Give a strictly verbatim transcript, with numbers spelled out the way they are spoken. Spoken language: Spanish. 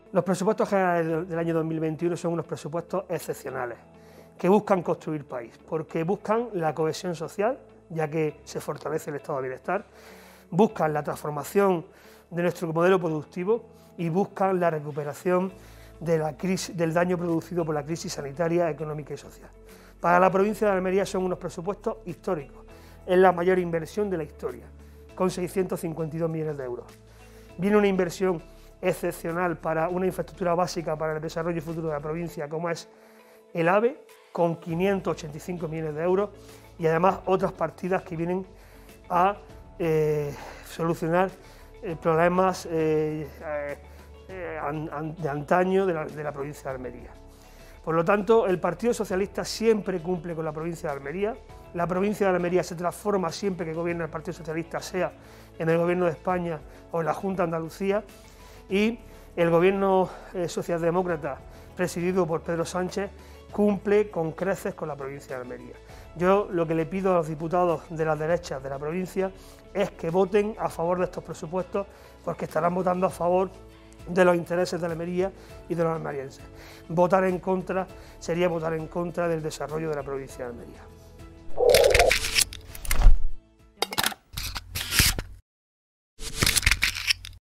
Los presupuestos generales del año dos mil veintiuno son unos presupuestos excepcionales, que buscan construir país, porque buscan la cohesión social, ya que se fortalece el estado de bienestar, buscan la transformación de nuestro modelo productivo y buscan la recuperación de la crisis, del daño producido por la crisis sanitaria, económica y social. Para la provincia de Almería son unos presupuestos históricos, es la mayor inversión de la historia, con seiscientos cincuenta y dos millones de euros. Viene una inversión excepcional para una infraestructura básica para el desarrollo futuro de la provincia, como es el AVE, con quinientos ochenta y cinco millones de euros, y además otras partidas que vienen a eh, solucionar eh, problemas eh, eh, an, an, de antaño de la, de la provincia de Almería. Por lo tanto, el Partido Socialista siempre cumple con la provincia de Almería. La provincia de Almería se transforma siempre que gobierna el Partido Socialista, sea en el Gobierno de España o en la Junta de Andalucía, y el Gobierno eh, socialdemócrata, presidido por Pedro Sánchez, cumple con creces con la provincia de Almería. Yo lo que le pido a los diputados de las derechas de la provincia es que voten a favor de estos presupuestos, porque estarán votando a favor de los intereses de Almería y de los almerienses. Votar en contra sería votar en contra del desarrollo de la provincia de Almería.